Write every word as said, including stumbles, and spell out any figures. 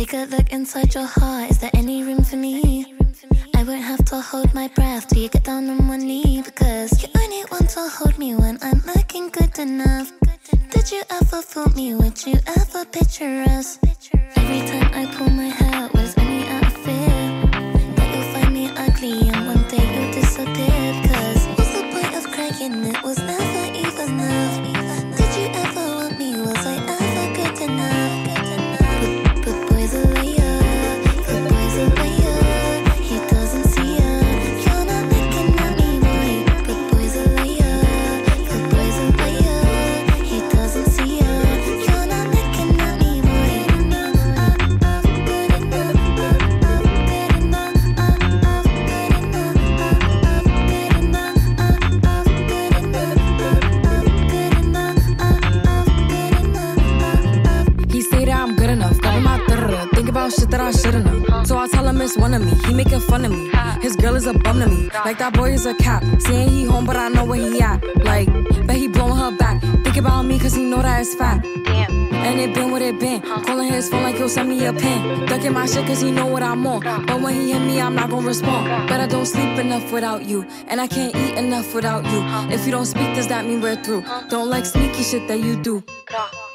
Take a look inside your heart, is there any room for me? I won't have to hold my breath till you get down on one knee, because you only want to hold me when I'm looking good enough. Did you ever fool me? Would you ever picture us? Every time I pull my hair out, was only out of fear that you'll find me ugly and one day you'll disappear. Because what's the point of crying? It was never even enough. Did you ever want me? Was I ever good enough? But, but boys are liar, but boys are liar. He doesn't see ya. You're not looking at me, boy. But boys are liar, but boys are liar. He doesn't see ya. You're not looking at me, boy. Good enough, good enough, good enough, good enough, good enough, good enough, good enough. He say that I'm good enough, got him out there. Think about shit that I shouldn't know. So I tell him it's one of me. He making fun of me. His girl is a bum to me. Like that boy is a cap. Saying he home, but I know where he at. Like, bet he blowing her back. Think about me, cause he know that it's fat. And it been what it been. Calling his phone like he'll send me a pin. Ducking my shit cause he know what I'm on. But when he hit me, I'm not gonna respond. But I don't sleep enough without you. And I can't eat enough without you. If you don't speak, does that mean we're through? Don't like sneaky shit that you do.